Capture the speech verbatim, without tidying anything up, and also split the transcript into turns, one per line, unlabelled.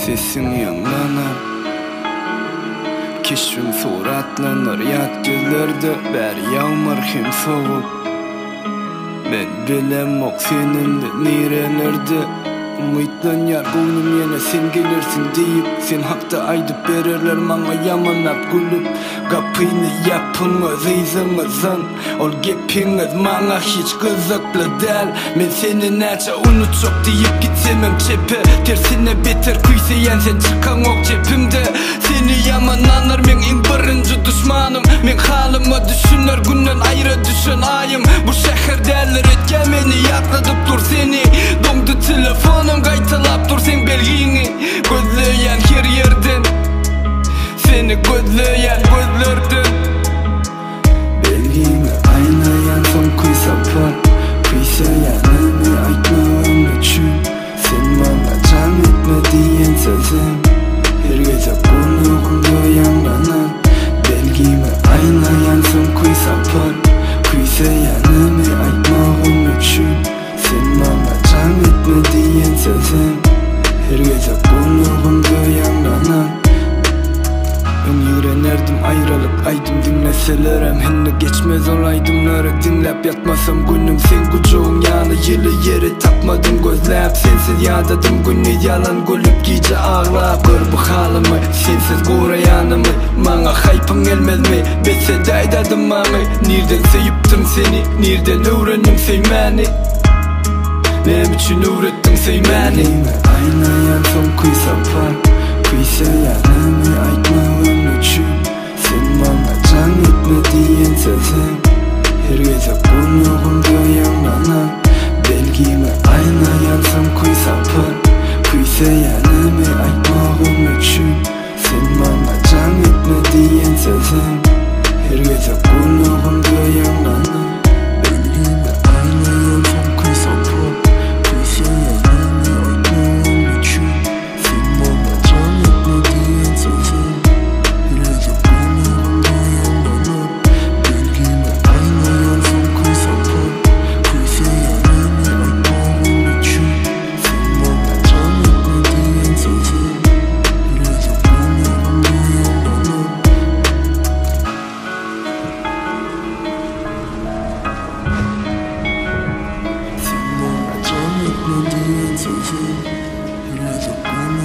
sesin yanlanar. Keşfim suratlanır yat gözlerde, beri yağmur hem soğuk. Ben bilem ok seninle nerelerde. Umutlan yar koynum yana sen gelirsin deyip, sen hakta aydıp bererler bana yamanap gülüp. Kapıyını yapın özeyzimizin, ol gepiniz bana hiç kızıklı del. Men seni neçe unutacak deyip gitsemem çepe, tersine beter kuysayan sen çıkan ok cepimde. Seni yaman anlar men en birinci düşmanım. Men halımı düşünür günden ayrı düşün ayım. Bu şehirdeler etken beni yakladıp dur seni. Dondu telefonum kaytalap dur sen belgini. Gözleyen her yerden, seni gözleyen gözlerden.
Belgimi aynayan son kuy sapar. Kuysayanımı aytmağım üçün, sen bana can etme diyen sözüm. Her gece konuğumda yanlanan. Belgimi aynayan son kuy sapar. Kuysayanımı aytmağım üçün, sen bana can etme diyen sözüm. Her gece konuğumda yanlanan. Ben yürenerdim ayrılık aydım dinleselerem, henüz geçmez olaydımları dinlep yatmasam günüm. Sen kucuğun yanı yılı yeri tapmadım gözlep, sensiz yadadım günü yalan gülüp gece ağlap. Gör bu halımı sensiz korayanımı, bana haypın gelmez mi betse daydadım mami. Nereden seviptim seni, nereden öğrendim sevmeni, nem için öğrettin sevmeni. Aynayan son kuy sapar. Kuysayanımı aytmağım üçün, sen bana can etme diyen sözüm. Her gece konuğumda yanlanan. Belgimi aynayan son kuy sapar. Kuysayanımı aytmağım üçün, sen bana can etme diyen sözüm. Her gece konuğumda yanlanan. Belgimi aynayan son kuy sapar. Kuysayanımı aytmağım üçün, sen bana can etme diyen sözüm. Her gece konuğumda yanlanan. Belgimi aynayan son kuy sapar. Kuysayanımı aytmağım üçün, sen bana can etme diyen sözüm. Her gece konuğumda yanlanan. Sen bana can etme diyen sözüm. Her gece konuğumda